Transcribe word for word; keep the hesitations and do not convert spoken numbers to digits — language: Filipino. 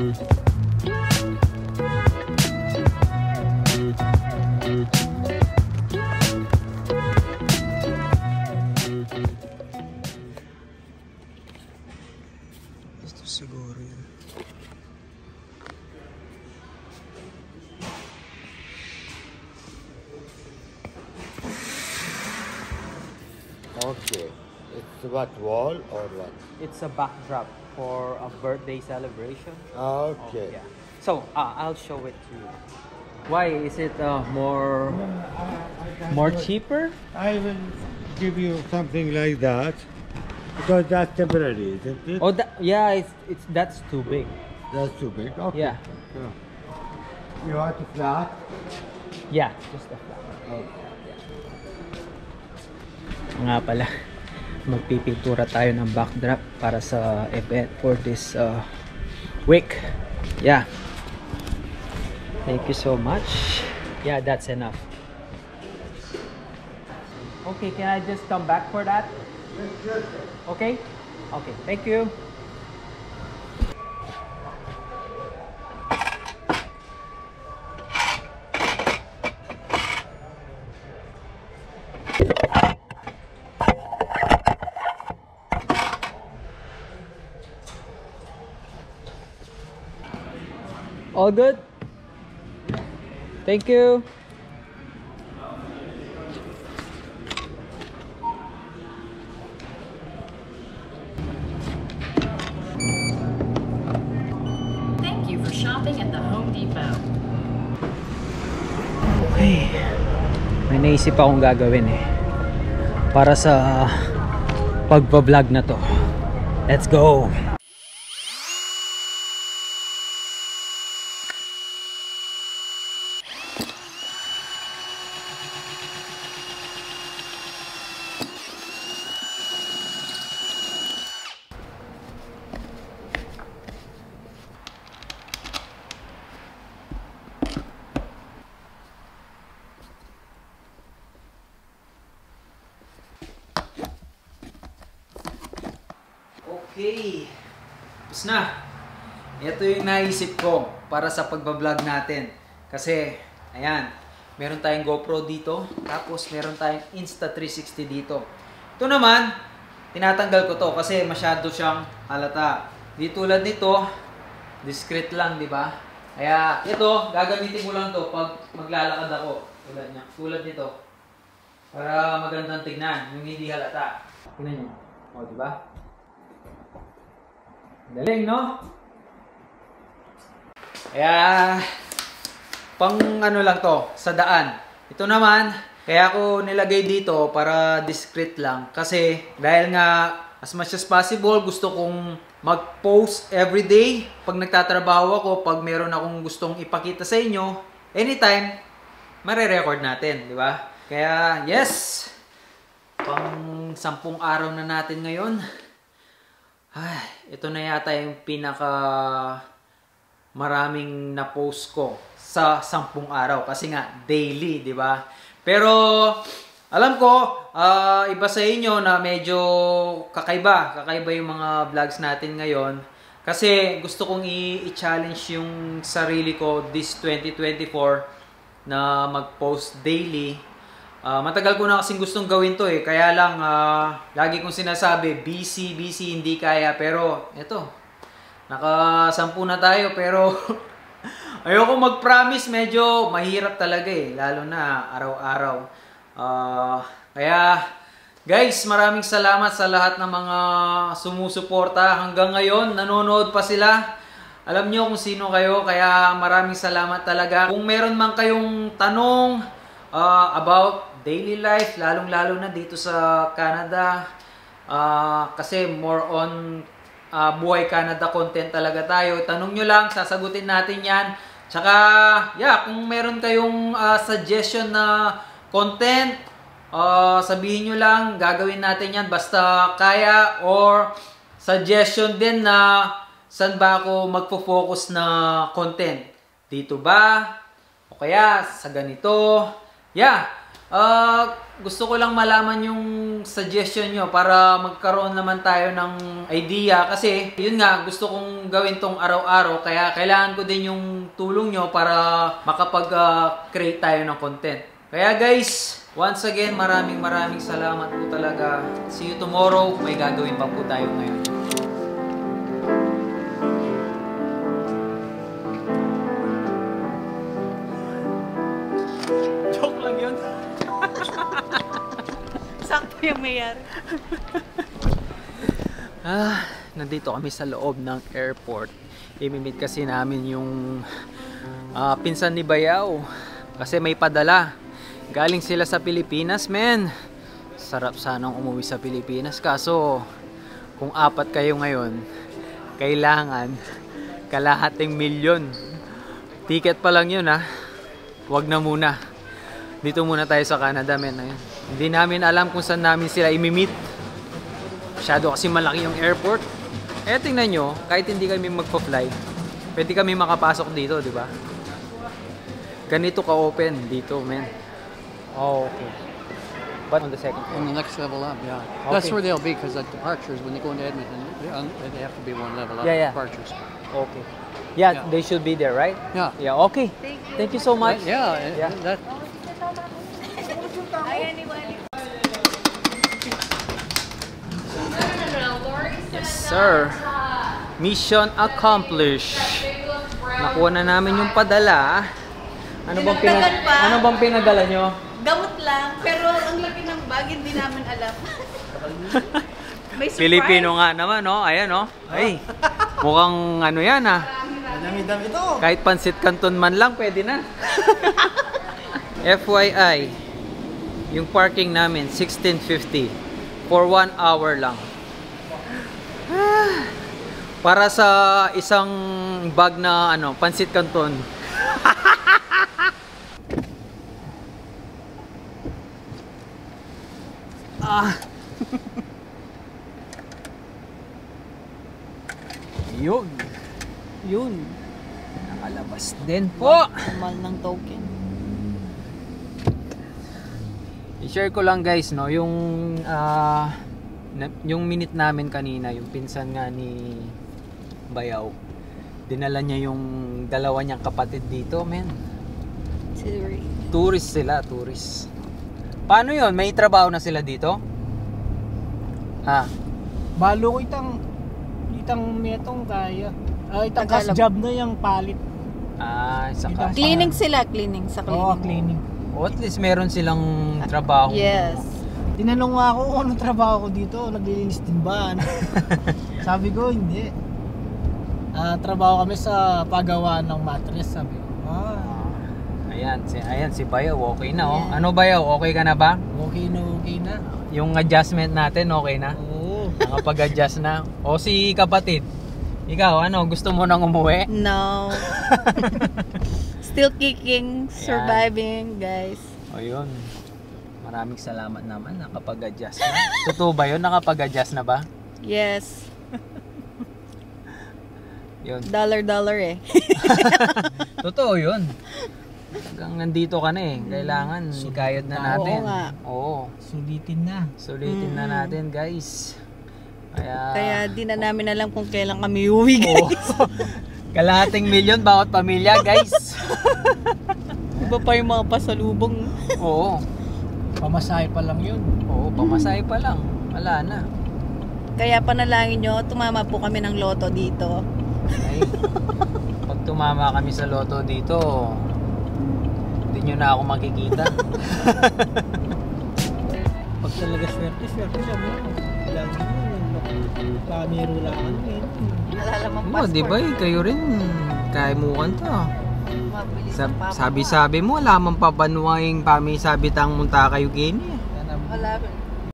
Ito siguro yun. Okay. It's what, wall or what? It's a backdrop for a birthday celebration. Okay. Oh, yeah. So, uh, I'll show it to you. Why is it uh, more more cheaper? I will give you something like that because that's temporary, isn't it? Oh, that, yeah, it's it's that's too big. That's too big. Okay. Yeah. Yeah. You want it flat? Yeah, just a flat. Okay. Nga pala, magpipintura tayo ng backdrop para sa event for this uh, week. Yeah. Thank you so much. Yeah, that's enough. Okay, can I just come back for that? Okay? Okay, thank you. All good? Thank you. Thank you for shopping at the Home Depot. Okay. May naisip akong gagawin eh. Para sa pagpa-vlog na to. Let's go! Okay, tapos na. Ito yung naisip ko para sa pagbablog natin. Kasi, ayan, meron tayong GoPro dito, tapos meron tayong Insta three sixty dito. Ito naman, tinatanggal ko to kasi masyado siyang halata. Di tulad nito, discreet lang, di ba? Kaya, ito, gagamitin ko lang to pag maglalakad ako. Tulad niya, tulad nito. Para magandang tignan, yung hindi halata. Tingnan nyo. O, di ba? Galing, no? Kaya, pang ano lang to, sa daan. Ito naman, kaya ako nilagay dito para discreet lang. Kasi, dahil nga, as much as possible, gusto kong mag-post everyday. Pag nagtatrabaho ako, pag meron akong gustong ipakita sa inyo, anytime, mare-record natin, di ba? Kaya, yes! Pang sampung araw na natin ngayon. Ay, ito na yata yung pinaka maraming na-post ko sa sampung araw. Kasi nga, daily, di ba? Pero, alam ko, uh, iba sa inyo na medyo kakaiba. Kakaiba yung mga vlogs natin ngayon. Kasi gusto kong i-challenge yung sarili ko this twenty twenty-four na mag-post daily. Uh, matagal ko na kasing gustong gawin to eh. Kaya lang, uh, lagi kong sinasabi, busy, busy, hindi kaya. Pero, eto, nakasampu na tayo. Pero, ayoko mag-promise. Medyo mahirap talaga eh. Lalo na araw-araw. Uh, kaya, guys, maraming salamat sa lahat ng mga sumusuporta. Hanggang ngayon, nanonood pa sila. Alam nyo kung sino kayo. Kaya, maraming salamat talaga. Kung meron man kayong tanong uh, about daily life, lalong-lalo na dito sa Canada. Uh, kasi more on uh, buhay Canada content talaga tayo. Tanong nyo lang, sasagutin natin yan. Tsaka, yeah, kung meron kayong uh, suggestion na content, uh, sabihin nyo lang, gagawin natin yan basta kaya. Or suggestion din na saan ba ako magfo-focus na content. Dito ba? O kaya sa ganito. Yeah. Ah, gusto ko lang malaman yung suggestion nyo para magkaroon naman tayo ng idea. Kasi, yun nga, gusto kong gawin tong araw-araw. Kaya, kailangan ko din yung tulong nyo para makapag-create tayo ng content. Kaya guys, once again, maraming maraming salamat po talaga. See you tomorrow. May gagawin pa po tayo ngayon. Joke lang yun. Sakto yung mayari. Ah, nandito kami sa loob ng airport. Imimit kasi namin yung ah, pinsan ni Bayaw. Kasi may padala. Galing sila sa Pilipinas, men. Sarap sanang umuwi sa Pilipinas. Kaso, kung apat kayo ngayon, kailangan kalahating milyon. Ticket pa lang yun, ha. Wag na muna. Dito muna tayo sa Canada, men. Ayun. Hindi namin alam kung saan namin sila imimit. Masyado kasi malaki yung airport. Eh, tingnan nyo, kahit hindi kami magpa-fly, pwede kami makapasok dito, di ba? Ganito ka-open dito, men. Oh, okay. But on the second floor. On the next level up, yeah. Okay. That's where they'll be, because the departures, when they go into Edmonton, they, un- they have to be one level up, Yeah, yeah. departures. Okay. Yeah, Yeah. they should be there, right? Yeah. Yeah, okay. Thank you. Thank you so much. Yeah, Yeah. that, Ayan, Iwali. Yes, sir. Mission accomplished. Nakuha na namin yung padala. Ano bang pinag Dinagdagan pa. Ano bang pinadala nyo? Gamot lang, pero ang laki ng bag, hindi namin alam. May surprise. Pilipino nga naman, no? Ayan, no? Ay. Mukhang ano yan, ah. Dami-dami to. Kahit pansit canton man lang, pwede na. F Y I, yung parking namin, sixteen fifty. For one hour lang. Ah, para sa isang bag na ano, pansit canton. ah. Yun. Yun. Nakalabas din po. Mahal ng token. I-share ko lang guys, no, yung ah, na- yung minute namin kanina, yung pinsan nga ni Bayaw. Dinala niya yung dalawa niyang kapatid dito, men. Sorry. Tourist sila, tourist. Paano yun? May trabaho na sila dito? Ha? Balo ko itang itang metong kaya. Ah, itang cash Tagalog. job na yung palit. Ah, sa Kita- ka. Cleaning sila, cleaning sa cleaning. Oo, cleaning. O at least meron silang trabaho. Yes. Tinanong nga ako kung anong trabaho ko dito, naglilinis din ba? Sabi ko, hindi. Ah, trabaho kami sa paggawa ng mattress, sabi ko. Ah, Ayan, si, ayan si Bayaw, okay na, oh. Yeah. Ano Bayaw, okay ka na ba? okay na, okay na. Yung adjustment natin, okay na? Oo. Nakapag-adjust na. O si kapatid, ikaw, ano, gusto mo nang umuwi? No. Still kicking, surviving, guys. O yun. Maraming salamat naman, nakapag-adjust na. Totoo ba yun? Nakapag-adjust na ba? Yes. Yun. Dollar, dollar eh. Totoo yun. Hanggang nandito ka na eh. Kailangan ikayod na natin. Oo nga. Oo. Sulitin na. Sulitin na natin, guys. Kaya... Kaya di na namin alam kung kailan kami uwi, Oo. guys. Kalahating milyon bawat pamilya, guys. Iba pa yung mga pasalubong. Oo. Pamasahe pa lang yun. Oo, pamasahe pa lang. Wala na. Kaya panalangin nyo, tumama po kami ng loto dito. Ay, pag tumama kami sa loto dito, hindi nyo na ako makikita. Pag talaga swerte, swerte siya mo. Lagi mo, pamiro lang ano eh. Alala mo, Oo, di ba eh, kayo rin kaimukan to. Mabilis Sab- ang papa. sabi-sabi mo, lamang pabanuang pami sabitang munta kayo gini. Yan ang Wala,